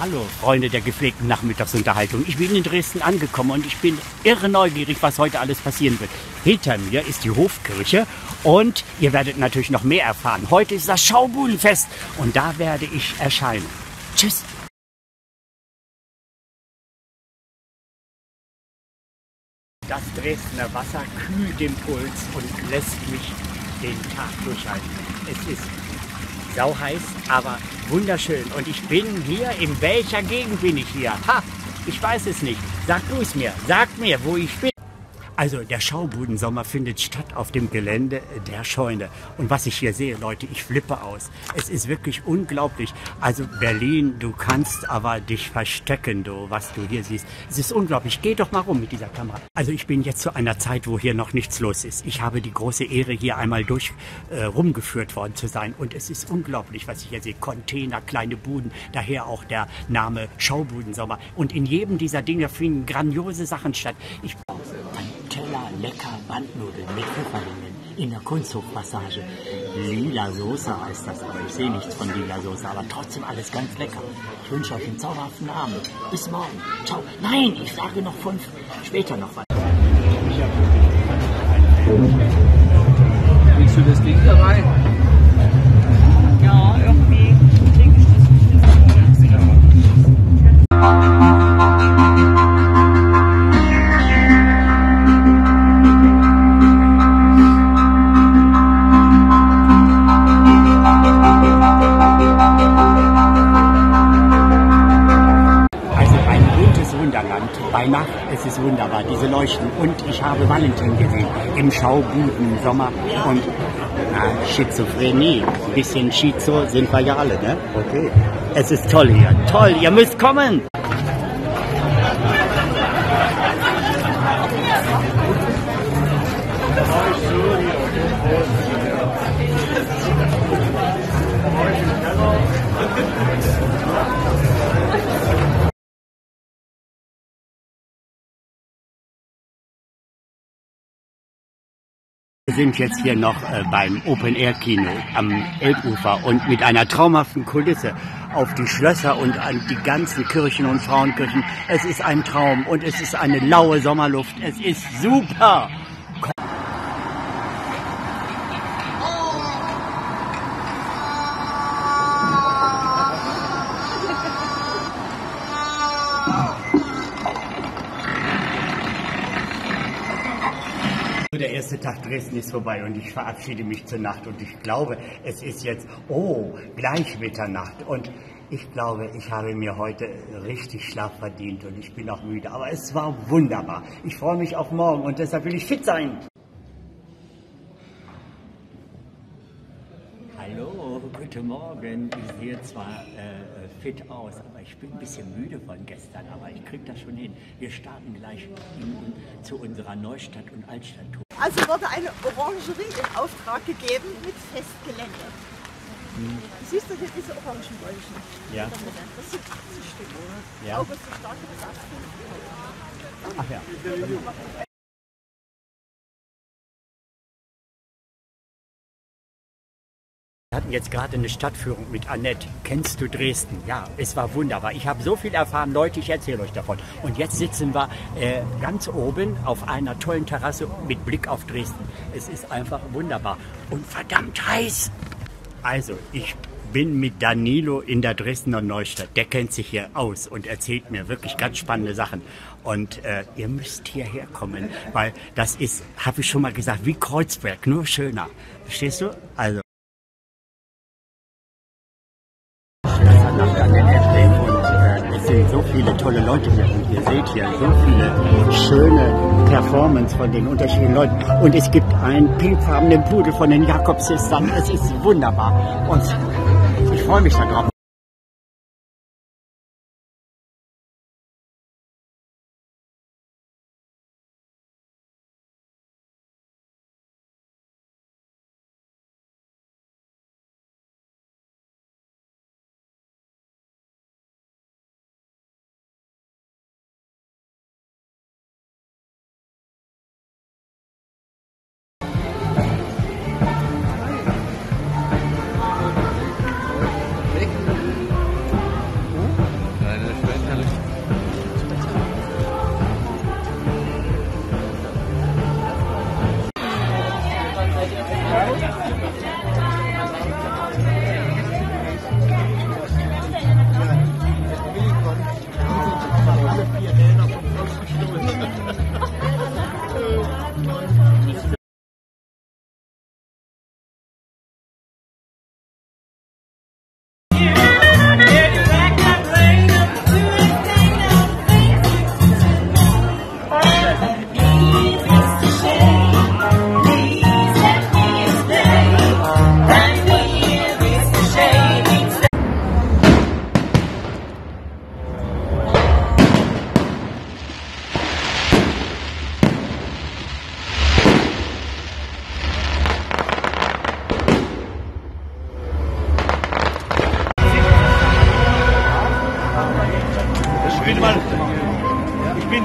Hallo, Freunde der gepflegten Nachmittagsunterhaltung. Ich bin in Dresden angekommen und ich bin irre neugierig, was heute alles passieren wird. Hinter mir ist die Hofkirche und ihr werdet natürlich noch mehr erfahren. Heute ist das Schaubudenfest und da werde ich erscheinen. Tschüss. Das Dresdner Wasser kühlt den Puls und lässt mich den Tag durchhalten. Es ist sauheiß, aber wunderschön. Und ich bin hier, in welcher Gegend bin ich hier? Ha, ich weiß es nicht. Sag du es mir. Sag mir, wo ich bin. Also der Schaubudensommer findet statt auf dem Gelände der Scheune. Und was ich hier sehe, Leute, ich flippe aus. Es ist wirklich unglaublich. Also Berlin, du kannst aber dich verstecken, du, was du hier siehst. Es ist unglaublich. Geh doch mal rum mit dieser Kamera. Also ich bin jetzt zu einer Zeit, wo hier noch nichts los ist. Ich habe die große Ehre, hier einmal rumgeführt worden zu sein. Und es ist unglaublich, was ich hier sehe. Container, kleine Buden, daher auch der Name Schaubudensommer. Und in jedem dieser Dinge finden grandiose Sachen statt. Teller lecker Bandnudeln mit Pfifferlingen in der Kunsthofpassage. Lila Soße heißt das, aber ich sehe nichts von Lila Soße, aber trotzdem alles ganz lecker. Ich wünsche euch einen zauberhaften Abend. Bis morgen. Ciao. Nein, ich sage noch später noch was. Willst du das Ding da rein? Ja, irgendwie denke ich, dass ich Bei Nacht ist es wunderbar, diese Leuchten. Und ich habe Valentin gesehen im Schaubudensommer. Und Schizophrenie, ein bisschen Schizo sind wir ja alle, ne? Okay. Es ist toll hier. Toll, ihr müsst kommen! Wir sind jetzt hier noch beim Open-Air-Kino am Elbufer und mit einer traumhaften Kulisse auf die Schlösser und an die ganzen Kirchen und Frauenkirchen. Es ist ein Traum und es ist eine laue Sommerluft. Es ist super! Der erste Tag Dresden ist vorbei und ich verabschiede mich zur Nacht und ich glaube, es ist jetzt, gleich Mitternacht und ich glaube, ich habe mir heute richtig Schlaf verdient und ich bin auch müde, aber es war wunderbar. Ich freue mich auf morgen und deshalb will ich fit sein. Hallo, guten Morgen. Ich sehe zwar fit aus, aber ich bin ein bisschen müde von gestern, aber ich kriege das schon hin. Wir starten gleich zu unserer Neustadt- und Altstadttour. Also wurde eine Orangerie in Auftrag gegeben mit Festgelände. Siehst du hier diese Orangenbäumchen? Ja. Das sind 80 Stück. Ja. August ist stark, das Ach ja. Wir hatten jetzt gerade eine Stadtführung mit Annette. Kennst du Dresden? Ja, es war wunderbar. Ich habe so viel erfahren, Leute, ich erzähle euch davon. Und jetzt sitzen wir ganz oben auf einer tollen Terrasse mit Blick auf Dresden. Es ist einfach wunderbar und verdammt heiß. Also, ich bin mit Danilo in der Dresdner Neustadt. Der kennt sich hier aus und erzählt mir wirklich ganz spannende Sachen. Und ihr müsst hierher kommen, weil das ist, habe ich schon mal gesagt, wie Kreuzberg, nur schöner. Verstehst du? Also. Es sind so viele tolle Leute hier und ihr seht hier so viele schöne Performances von den unterschiedlichen Leuten und es gibt einen pinkfarbenen Pudel von den Jakobs-Sistern. Es ist wunderbar und ich freue mich darauf. bin mal. Ich bin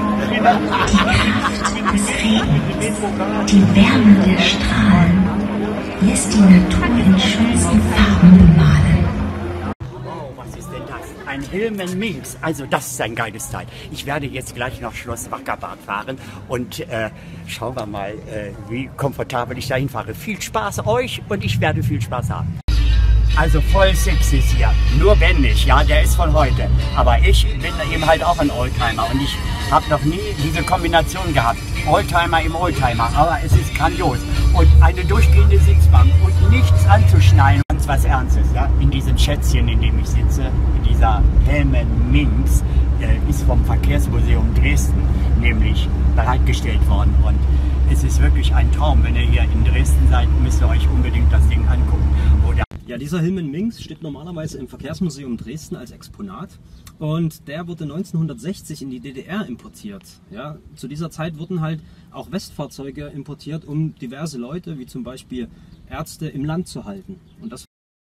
Die Wärme der Strahlen lässt die Natur in schönsten Farben bemalen. Wow, was ist denn das? Ein Hilmen Minx. Also das ist ein geiles Teil. Ich werde jetzt gleich nach Schloss Wackerbad fahren und schauen wir mal, wie komfortabel ich dahin fahre. Viel Spaß euch und ich werde viel Spaß haben. Also voll sexy ist hier, nur wenn nicht, ja, der ist von heute. Aber ich bin eben halt auch ein Oldtimer und ich habe noch nie diese Kombination gehabt. Oldtimer im Oldtimer, aber es ist grandios. Und eine durchgehende Sitzbank und nichts anzuschneiden. Ganz was Ernstes, ja, in diesem Schätzchen, in dem ich sitze, in dieser Helmen Minx, ist vom Verkehrsmuseum Dresden nämlich bereitgestellt worden. Und es ist wirklich ein Traum, wenn ihr hier in Dresden seid, müsst ihr euch unbedingt das Ding angucken. Oder ja, dieser Hilmen Minx steht normalerweise im Verkehrsmuseum Dresden als Exponat und der wurde 1960 in die DDR importiert. Ja, zu dieser Zeit wurden halt auch Westfahrzeuge importiert, um diverse Leute, wie zum Beispiel Ärzte, im Land zu halten. Und das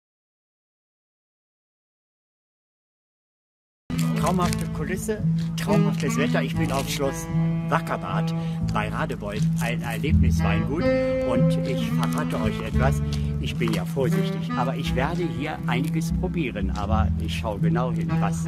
traumhafte Kulisse, traumhaftes Wetter. Ich bin auf Schloss Wackerbad bei Radebeul, ein Erlebnisweingut und ich verrate euch etwas. Ich bin ja vorsichtig, aber ich werde hier einiges probieren, aber ich schaue genau hin, was.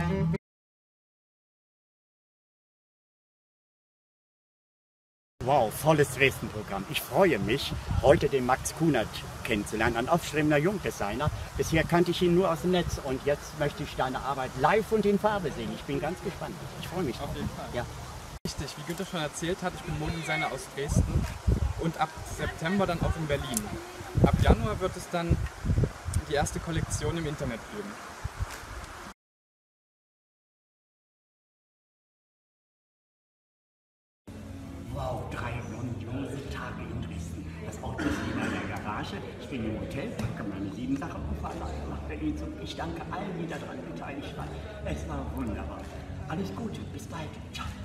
Wow, volles Dresden-Programm. Ich freue mich, heute den Max Kunert kennenzulernen, ein aufstrebender Jungdesigner. Bisher kannte ich ihn nur aus dem Netz und jetzt möchte ich deine Arbeit live und in Farbe sehen. Ich bin ganz gespannt. Ich freue mich drauf. Auf jeden Fall. Ja. Richtig, wie Günther schon erzählt hat, ich bin Modedesigner aus Dresden und ab September dann auch in Berlin. Ab Januar wird es dann die erste Kollektion im Internet geben. Wow, 3 grandiose Tage in Dresden. Das Auto ist wieder in der Garage. Ich bin im Hotel, packe meine 7 Sachen und fahre nach Berlin zurück. Ich danke allen, die daran beteiligt waren. Es war wunderbar. Alles Gute, bis bald. Ciao.